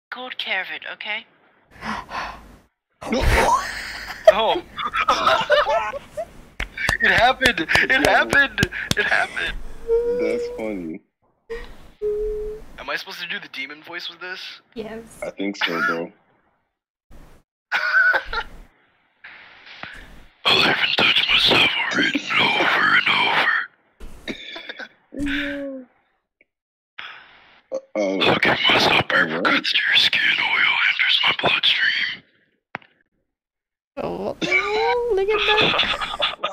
good care of it, okay? Oh. It happened! It happened! It happened! That's funny. Am I supposed to do the demon voice with this? Yes. I think so, bro. I'll even touch myself over and over and over. Look at myself, apricots to your skin, oil enters my bloodstream. Oh, look at that.